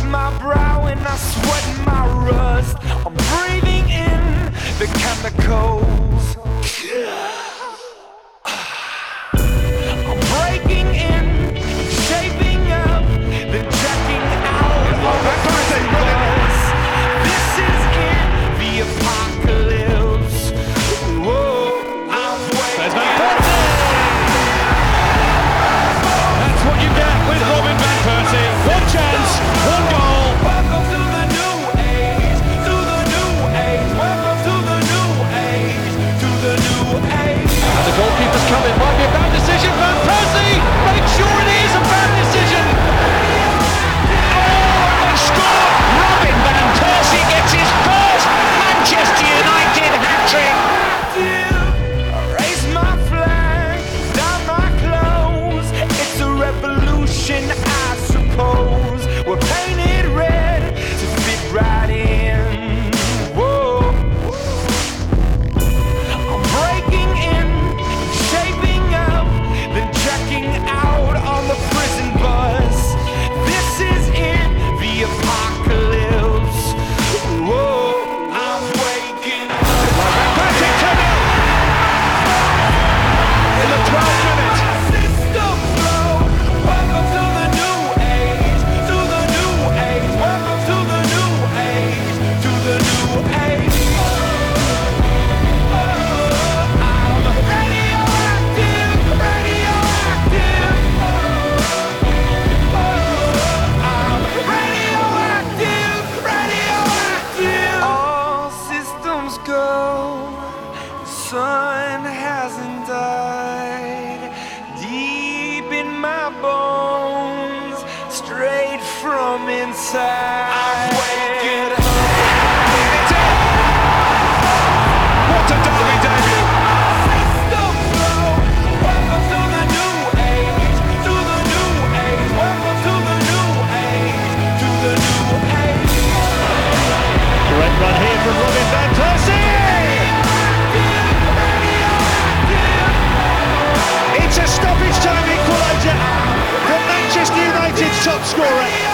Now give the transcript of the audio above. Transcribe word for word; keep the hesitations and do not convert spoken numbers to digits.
my brow and I sweat my rust. I'm breathing in the chemicals. I'm breaking in, shaping up, then checking out on the first bus. This is in the apocalypse. Whoa, I'm waiting. That's what you get with Robin van Persie. One chance, one goal. Welcome to the new age, to the new age. Welcome to the new age, to the new age. And the goalkeeper's coming. Might be a bad decision. Van Persie, make sure it is a bad decision. Oh, they score! Robin van Persie gets his first Manchester United hat-trick. Raise my flag, down my clothes. It's a revolution, I suppose. We're painted red to fit right in. Whoa. I'm breaking in, shaping up, then checking out on the prison bus. This is in the apocalypse. Whoa, I'm waking up. Patrick Tunnell in the twelfth minute. System flow. Welcome to the new age, to the new age. Welcome to the new age, to the new age. I'm radioactive, radioactive. I'm radioactive, radioactive. All systems go. Sun hasn't died. Deep in my bones, straight from inside. I'm waking up. What a derby debut! System flow. Welcome to the new age, to the new age. Welcome to the new age, to the new age. Great run here from Robin van Persie! It's a stoppage time equaliser from Manchester United's top scorer.